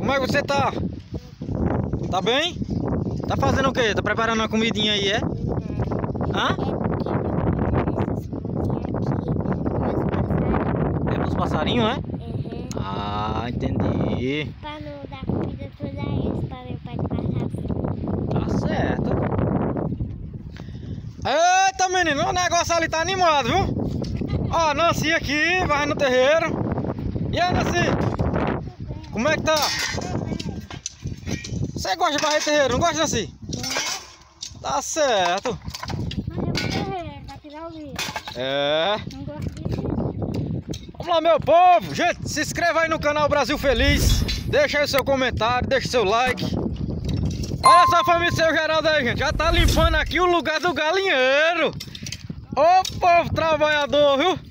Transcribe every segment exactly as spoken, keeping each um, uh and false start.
Como é que você tá? Tá bem? Tá fazendo o quê? Tá preparando uma comidinha aí, é? Hã? É pros passarinhos, é? Uhum. Ah, entendi. Pra não dar comida toda eles, pra meu pai passar. Tá certo. Eita, menino, o negócio ali tá animado, viu? Ó, Nancy aqui, vai no terreiro. E aí, Nancy? Como é que tá? Você gosta de varrer terreiro, não gosta, Nancy? Tá certo. Mas eu vou correr, pra tirar o vídeo. É. Não gosto disso. Vamos lá, meu povo. Gente, se inscreva aí no canal Brasil Feliz. Deixa aí seu comentário, deixa seu like. Olha só a família do seu Geraldo aí, gente. Já tá limpando aqui o lugar do galinheiro. Ô povo trabalhador, viu?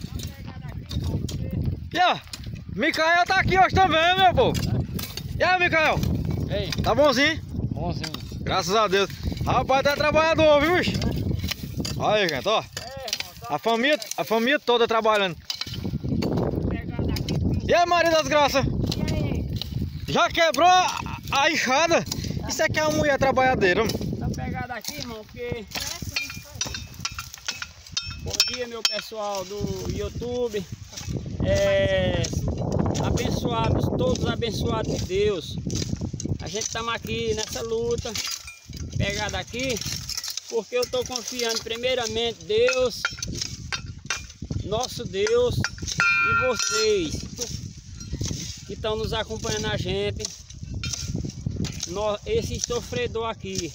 E ó, Micael tá aqui hoje também, meu povo. E aí, Micael? Ei, Tá bonzinho? bonzinho. Graças a Deus. Rapaz, tá trabalhador, viu, bicho? Olha aí, gente, ó. A família, a família toda trabalhando. E aí, Maria das Graças? E aí? Já quebrou a, a enxada? Isso aqui é uma mulher trabalhadeira. Tá pegado aqui, irmão, porque... Bom dia, meu pessoal do YouTube. É... Abençoados, todos abençoados de Deus. A gente estamos aqui nessa luta, pegado aqui, porque eu estou confiando primeiramente Deus, nosso Deus, e vocês que estão nos acompanhando a gente, nós, esse sofredor aqui,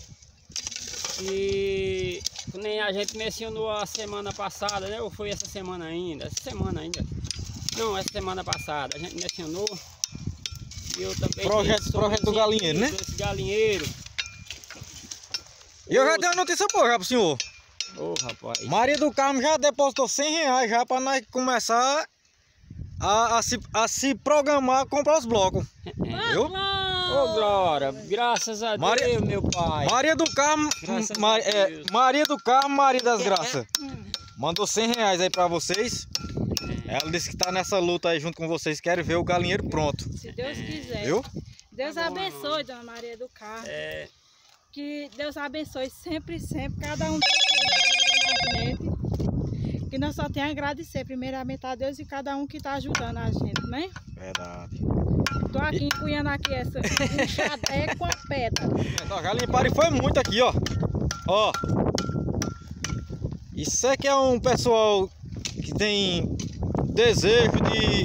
que nem a gente mencionou a semana passada, né? Ou foi essa semana ainda? Essa semana ainda. Não, essa semana passada a gente mencionou. E eu também Projeto, projeto do galinheiro, né? Esse galinheiro. E eu já dei uma notícia boa já pro senhor. Ô, oh, rapaz. Maria do Carmo já depositou cem reais já pra nós começar a, a, se, a se programar a comprar os blocos. Viu? Ô, oh, Glória, graças a Maria- Deus, meu pai. Maria do Carmo, Graças Ma- a é, Deus. Maria do Carmo, Maria das Graças. Mandou cem reais aí pra vocês. Ela disse que tá nessa luta aí junto com vocês, querem ver o galinheiro pronto. Se Deus quiser. Viu? Deus Tá bom, abençoe, Dona Maria do Carmo. É, Que Deus abençoe sempre, sempre, cada um deles que ajuda a gente. Que nós só temos a agradecer primeiramente a Deus e cada um que está ajudando a gente, né? Verdade. Tô aqui empunhando aqui essa enxadeira com a pedra. Ó, já limparam e foi muito aqui, ó. Ó. Isso aqui é um pessoal que tem desejo de...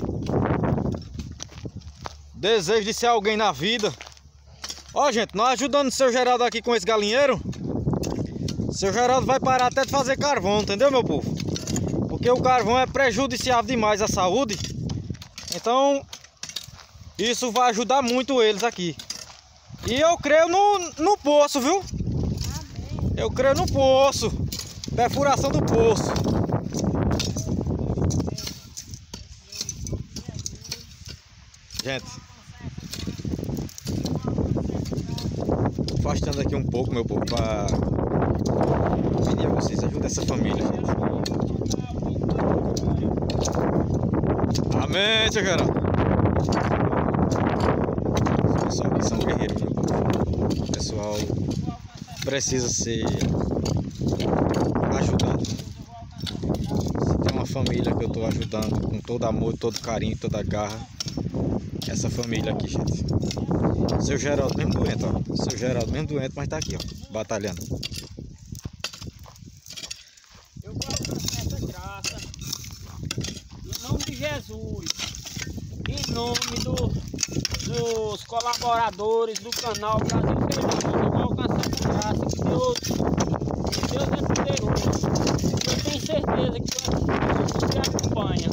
Desejo de ser alguém na vida. Ó, gente, nós ajudando o seu Geraldo aqui com esse galinheiro. O seu Geraldo vai parar até de fazer carvão, entendeu, meu povo? Porque o carvão é prejudicial demais à saúde. Então, isso vai ajudar muito eles aqui. E eu creio no, no poço, viu? Eu creio no poço. Perfuração do poço. Gente, afastando aqui um pouco, meu povo, para pedir a vocês ajuda essa família, gente. Amém, seu Geraldo. Os pessoal que são guerreiros, meu povo. O pessoal precisa ser ajudado. Se tem uma família que eu estou ajudando com todo amor, todo carinho, toda garra, essa família aqui, gente. Seu Geraldo mesmo doente, ó. Seu Geraldo mesmo doente, mas tá aqui, ó, batalhando. eu quero essa graça. Em nome de Jesus. Em nome do, dos colaboradores do canal Brasil Feliz. Eu vou alcançar essa graça. Que Deus, que Deus é poderoso. Eu tenho certeza que você acompanha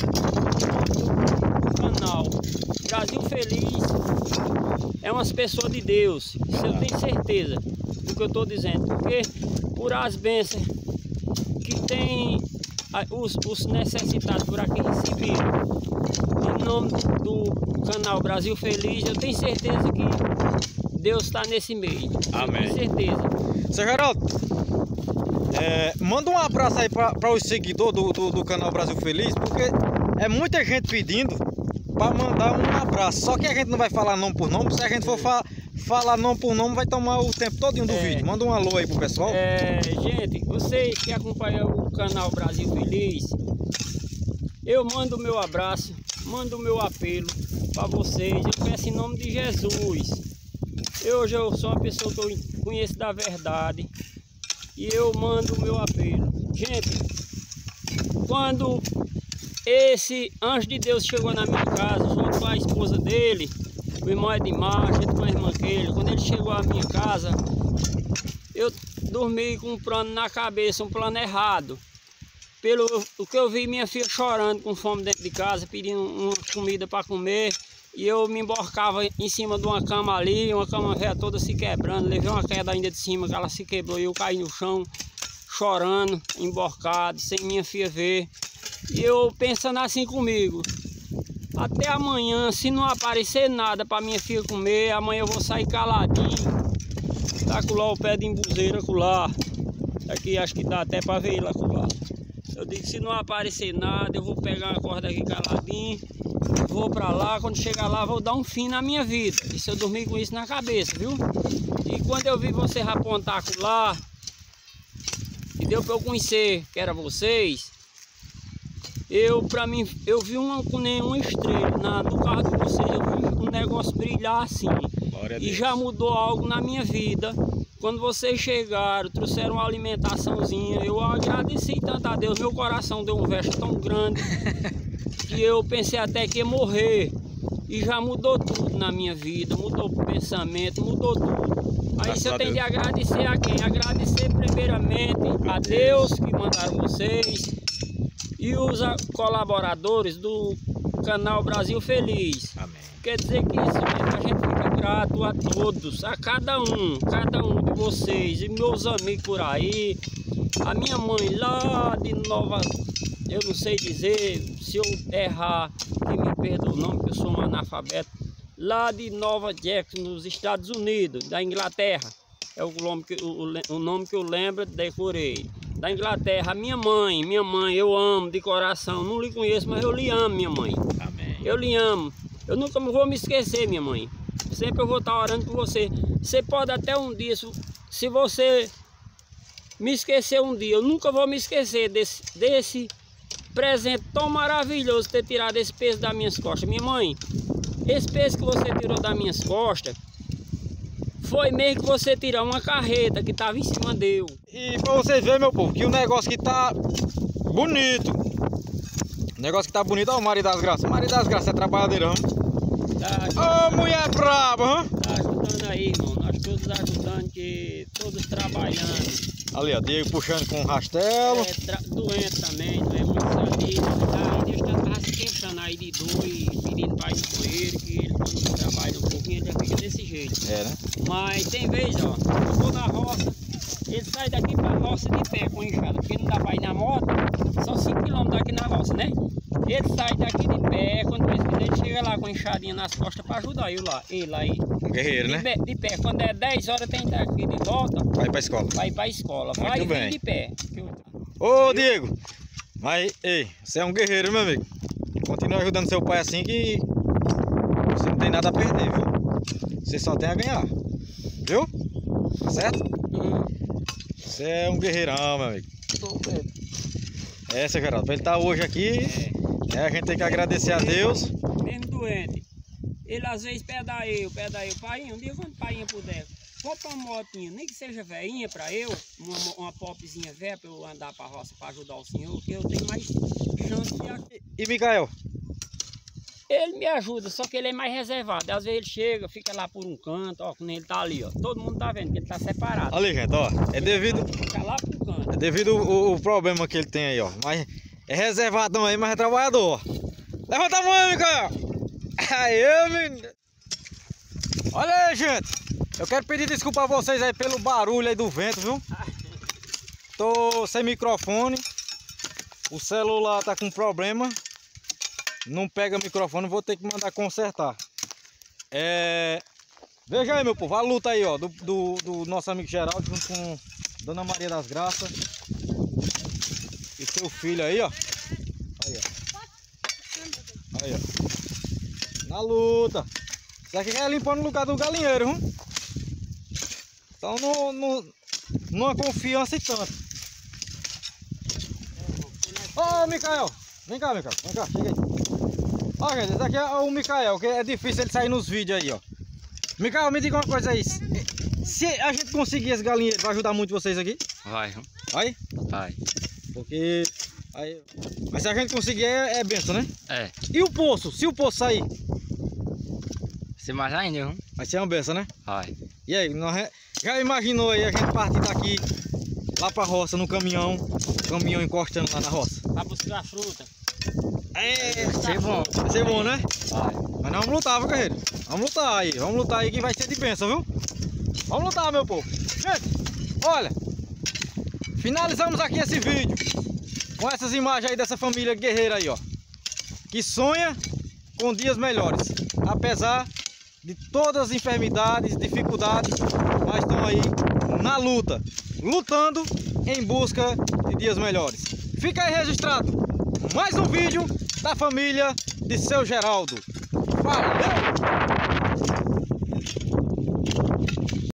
o canal Brasil Feliz. É umas pessoas de Deus, isso eu tenho certeza do que eu estou dizendo, porque por as bênçãos que tem os, os necessitados por aqui recebido, em nome do canal Brasil Feliz, eu tenho certeza que Deus está nesse meio. Amém. Eu tenho certeza. Seu Geraldo, é, manda um abraço aí para os seguidores do, do, do canal Brasil Feliz, porque é muita gente pedindo para mandar um abraço. Só que a gente não vai falar nome por nome. Se a gente for fa falar nome por nome, vai tomar o tempo todinho do é. vídeo. Manda um alô aí pro pessoal. É, gente, vocês que acompanham o canal Brasil Feliz, eu mando o meu abraço, mando o meu apelo para vocês. Eu peço em nome de Jesus. Eu, hoje eu sou uma pessoa que eu conheço da verdade e eu mando o meu apelo. Gente, quando esse anjo de Deus chegou na minha casa, junto com a esposa dele, o irmão Edmar, junto com a irmã Keila, quando ele chegou à minha casa, eu dormi com um plano na cabeça, um plano errado. Pelo o que eu vi minha filha chorando com fome dentro de casa, pedindo uma comida para comer, e eu me emborcava em cima de uma cama ali, uma cama velha toda se quebrando, levei uma queda ainda de cima, que ela se quebrou e eu caí no chão, chorando, emborcado, sem minha filha ver. E eu pensando assim comigo, até amanhã, se não aparecer nada para minha filha comer, amanhã eu vou sair caladinho, tá com lá o pé de embuzeira com lá, aqui acho que dá até para ver lá com lá. Eu digo, se não aparecer nada, eu vou pegar a corda aqui caladinho, vou para lá, quando chegar lá vou dar um fim na minha vida. Isso eu dormi com isso na cabeça, viu? E quando eu vi vocês apontar com lá, e deu para eu conhecer que era vocês, eu, para mim, eu vi uma, com nenhuma estrela na, no carro de vocês, eu vi um negócio brilhar assim. E já mudou algo na minha vida. Quando vocês chegaram, trouxeram uma alimentaçãozinha, eu agradeci tanto a Deus, meu coração deu um verso tão grande que eu pensei até que ia morrer. E já mudou tudo na minha vida, mudou o pensamento, mudou tudo. Aí isso eu tenho de agradecer a quem? Agradecer primeiramente a Deus que mandaram vocês e os colaboradores do canal Brasil Feliz. Amém. Quer dizer que isso mesmo, a gente fica grato a todos, a cada um, cada um de vocês e meus amigos por aí, a minha mãe lá de Nova, eu não sei dizer, se eu errar, que me perdoe o nome, porque eu sou um analfabeto, lá de Nova Jersey, nos Estados Unidos, da Inglaterra, é o nome que, o, o nome que eu lembro, decorei, da Inglaterra, a minha mãe, minha mãe, eu amo de coração, não lhe conheço, mas eu lhe amo, minha mãe. Amém. Eu lhe amo. Eu nunca vou me esquecer, minha mãe. Sempre eu vou estar orando por você. Você pode até um dia, se você me esquecer um dia, eu nunca vou me esquecer desse, desse presente tão maravilhoso, ter tirado esse peso das minhas costas. Minha mãe, esse peso que você tirou das minhas costas, foi mesmo que você tirou uma carreta que estava em cima dele. E pra vocês verem, meu povo, que o negócio que tá bonito. O negócio que tá bonito, ó, o Maria das Graças. Maria das Graças é trabalhadeirão. Tá, ô, mulher braba, hã? Tá ajudando aí, irmão. Nós todos ajudando, que todos trabalhando. Ali, ó, Diego puxando com o rastelo. É, doente também, não é muito sabido. Tá, Deus tá se queixando aí de dor e pedindo para ir no banheiro, que ele quando trabalha um pouquinho, ele já fica desse jeito. É, né? Mas tem vez, ó, eu vou na roça, ele sai daqui pra roça de pé com enxada, porque não dá pra ir na moto, são cinco quilômetros daqui na roça, né? Ele sai daqui de pé, quando ele chega lá com a enxadinha nas costas para ajudar eu lá, ele aí. Um guerreiro, de, né? De pé, quando é dez horas tem que estar aqui de volta. Vai pra escola. Vai pra escola, vai Muito e vem bem. de pé. Ô, Diego, mas, ei, você é um guerreiro, meu amigo. Continua ajudando seu pai assim que você não tem nada a perder, viu? Você só tem a ganhar, viu? Tá certo? Hum. Você é um guerreirão, meu amigo. É, seu Geraldo, pra ele estar hoje aqui, é. É, a gente tem que agradecer a Deus. Mesmo doente, ele às vezes peda eu, peda eu, pai, um dia quando o pai puder, compra uma motinha, nem que seja velhinha pra eu, uma, uma popzinha velha pra eu andar pra roça pra ajudar o senhor, que eu tenho mais chance de... E, e Micael? Ele me ajuda, só que ele é mais reservado. Às vezes ele chega, fica lá por um canto, ó, quando ele tá ali, ó. Todo mundo tá vendo que ele tá separado. Ali, gente, ó. É devido. Fica lá pro canto. É devido o, o problema que ele tem aí, ó. Mas é reservado aí, mas é trabalhador. Levanta a mão, Micael. Aí, menino. Olha aí, gente. Eu quero pedir desculpa a vocês aí pelo barulho aí do vento, viu? Tô sem microfone. O celular tá com problema. Não pega microfone, vou ter que mandar consertar. É... Veja aí, meu povo, a luta aí, ó, do, do, do nosso amigo Geraldo junto com Dona Maria das Graças e seu filho aí, ó. Aí, ó. Aí, ó. Na luta. Isso aqui é limpando o lugar do galinheiro, viu? Então não, não, numa confiança e tanto. Ô, oh, Micael! Vem cá, Micael. Vem cá, chega aí. Ó, gente, esse aqui é o Micael, que é difícil ele sair nos vídeos aí, ó. Micael, me diga uma coisa aí. Se a gente conseguir esse galinheiro, vai ajudar muito vocês aqui? Vai. Vai? Vai. Porque... Aí... Mas se a gente conseguir, é, é benção, né? É. E o poço? Se o poço sair? Se mais ainda, viu? Vai ser uma benção, né? Vai. E aí, nós já imaginou aí a gente partir daqui lá pra roça no caminhão, caminhão encostando lá na roça? Pra buscar fruta. É, Vai ser bom. vai ser bom, né? Vai. Mas nós vamos lutar, viu, guerreiro? Vamos lutar aí, vamos lutar aí que vai ser de bênção, viu? Vamos lutar, meu povo. Gente, olha, finalizamos aqui esse vídeo com essas imagens aí dessa família guerreira aí, ó, que sonha com dias melhores, apesar de todas as enfermidades, dificuldades, mas estão aí na luta, lutando em busca de dias melhores. Fica aí registrado mais um vídeo da família de Seu Geraldo. Valeu!